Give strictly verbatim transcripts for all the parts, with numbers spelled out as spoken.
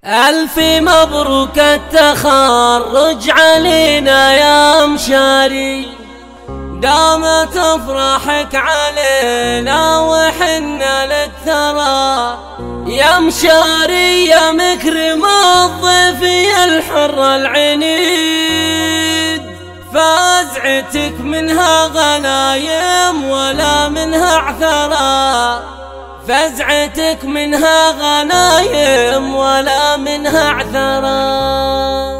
ألف مبروك التخرج علينا يا مشاري، دامت افراحك علينا وحنا لك ثرى يا مشاري يا مكرم الضيف يا الحر العنيد. فازعتك منها غنايم ولا منها عثرى، فزعتك منها غنايم ولا منها عثرى.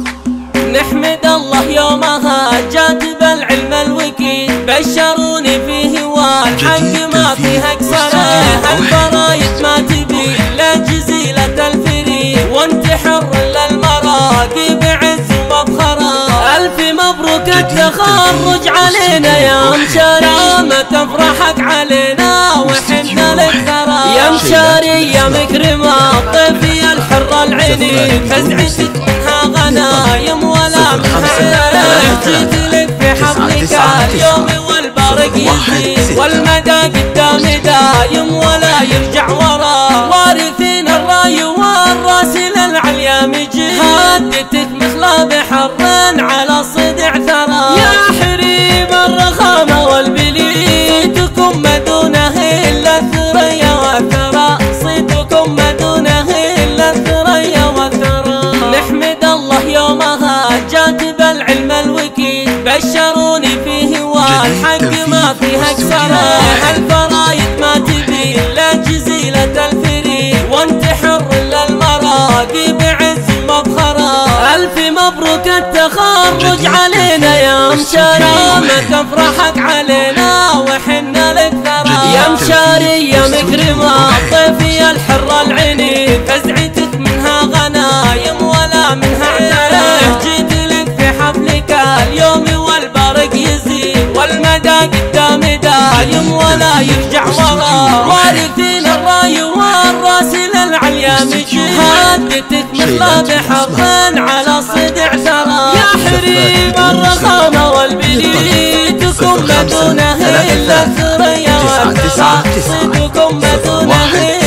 نحمد الله يومها جات بالعلم الوكيل، بشروني فيه والحق ما فيها كسره. الفرايد ما تبي لا جزيلة الفريق، وانت حر للمراقي بعز ومفخره. ألف مبروك التخرج علينا يا مشاري، ما تفرحك علينا وحنا لك ثرى يا مشاري يا مكرم الضيف يا الحر العنيد. فزعتك منها غنايم ولا منها عثرى، جيت لك في حضنك اليوم والبارق يزيد، والمدى قدام دايم ولا يرجع ورا. وارثين الراي والراس للعليا مجيد، هدتك مثل بحر على صدع ثرى يا حريم الرخامة والبليد. صيتكم ما دونه إلا الثريا والثرى، صيتكم ما دونه إلا الثريا والثرى. نحمد الله يومها جات بالعلم الوكيل، بشروني فيه والحق ما فيها كسره. الفرايد ما تبي لا جزيلة الفريق، وانت حر للمراقي بعز مفخره. ألف مبروك التخرج علينا يا مشاري، ما تفرحك علينا وحنا لك ثرى يا مشاري يا مكرم الضيف يا الحر العنيد. فزعتك منها غنايم ولا منها عثرى، جيت لك في حفلك اليوم والبارق يزيد، والمدى قدام دايم ولا يرجع ورا. وارثين الراي والراس للعليا مجيد، هدتك مثل بحر على صدع ثرى يا حريم الرخامة والبليد. صيتكم ما دونه إلا الثريا والثرى، صيتكم ما دونه